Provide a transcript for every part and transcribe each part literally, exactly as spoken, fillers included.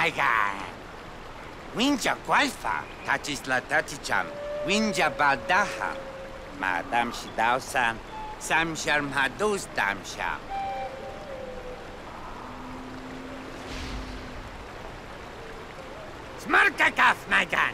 my guy. Winja Gualfa, Tachis la Tachicham, Winja Baldaha, Madam Shidausan, Samshar Madus Damsha. Smarkakaf, my gun.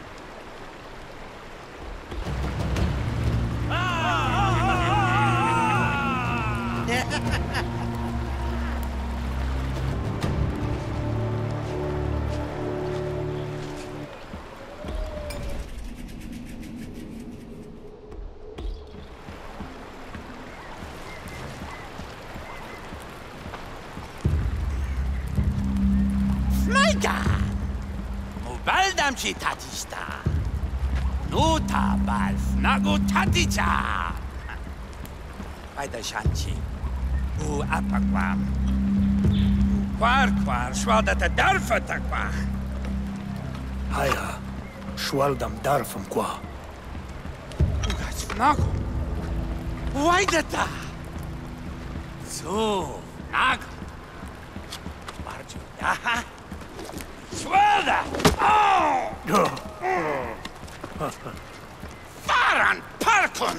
Mubaldam ci tatista. Nuta balf nagu taticha. Paida shanchi. U apaquam. Quar quar schwalda ta darfa taqua. Haya, schwaldam darfam qua. Ugas nagu. Waidata. So, nagu. Barju daha. Schwalda! Oh! Faran Parkun!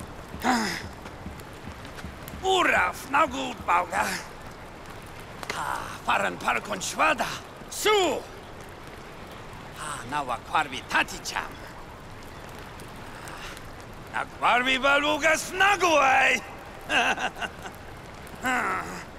Uraf, na gut, Wogah. Ah, Faran Parkun Schwalda! Su! Ah, na wa kwarvi taticham. Na kwarvi balbugas nagu, eh?